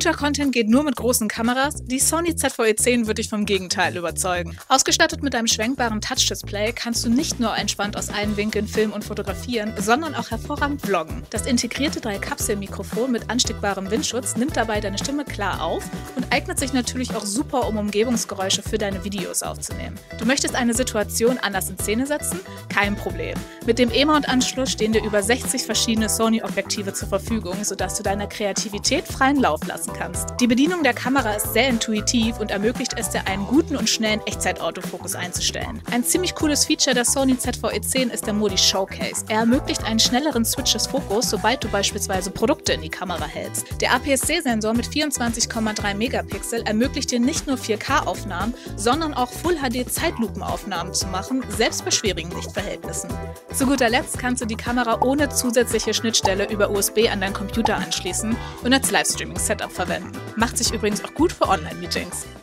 Guter Content geht nur mit großen Kameras. Die Sony ZV-E10 wird dich vom Gegenteil überzeugen. Ausgestattet mit einem schwenkbaren Touch-Display kannst du nicht nur entspannt aus allen Winkeln filmen und fotografieren, sondern auch hervorragend vloggen. Das integrierte 3-Kapsel-Mikrofon mit ansteckbarem Windschutz nimmt dabei deine Stimme klar auf und eignet sich natürlich auch super, um Umgebungsgeräusche für deine Videos aufzunehmen. Du möchtest eine Situation anders in Szene setzen? Kein Problem. Mit dem E-Mount-Anschluss stehen dir über 60 verschiedene Sony-Objektive zur Verfügung, sodass du deiner Kreativität freien Lauf lassen kannst. Die Bedienung der Kamera ist sehr intuitiv und ermöglicht es dir, einen guten und schnellen Echtzeit-Autofokus einzustellen. Ein ziemlich cooles Feature der Sony ZV-E10 ist der Modi Showcase. Er ermöglicht einen schnelleren Switch des Fokus, sobald du beispielsweise Produkte in die Kamera hältst. Der APS-C-Sensor mit 24,3 Megapixel ermöglicht dir nicht nur 4K-Aufnahmen, sondern auch Full-HD-Zeitlupenaufnahmen zu machen, selbst bei schwierigen Lichtverhältnissen. Zu guter Letzt kannst du die Kamera ohne zusätzliche Schnittstelle über USB an deinen Computer anschließen und als Livestreaming-Setup verwenden. Macht sich übrigens auch gut für Online-Meetings.